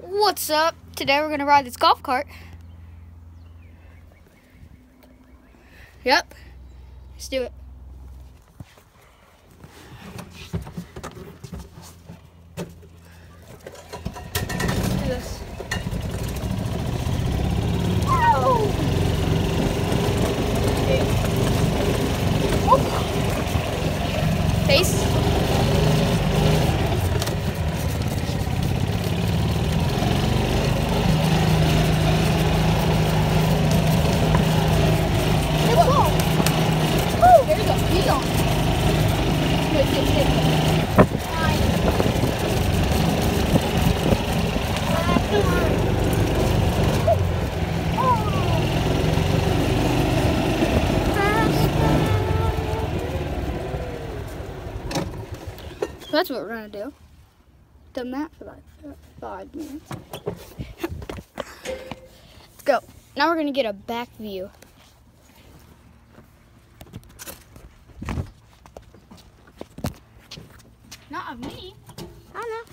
What's up? Today we're gonna ride this golf cart. Yep. Let's do it. Let's do this. Whoa! Face. There you go. Keep going. So that's what we're gonna do. Done that for like 5 minutes. Let's go. Now we're gonna get a back view. Not of me. I know.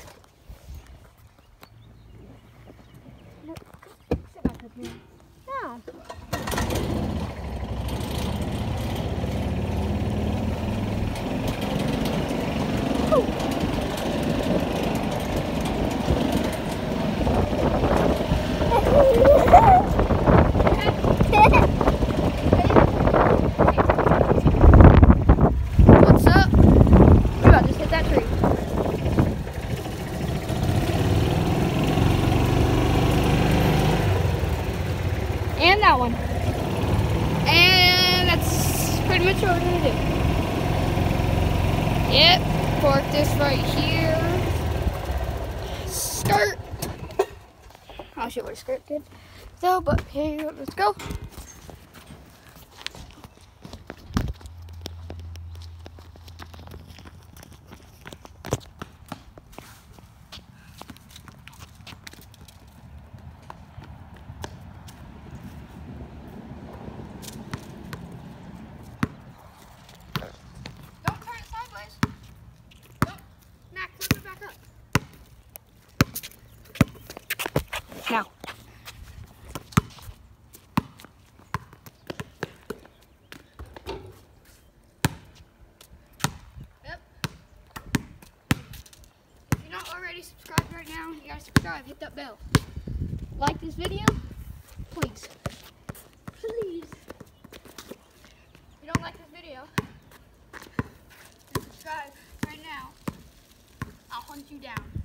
Sit back up here. Yeah. What's up? You about just hit that tree. And that one. And that's pretty much what we're gonna do. Yep, park this right here. Skirt. I'll show you what a skirt did. So, but here, let's go. Now. Yep. If you're not already subscribed right now, you gotta subscribe. Hit that bell. Like this video, please. Please. If you don't like this video, subscribe right now. I'll hunt you down.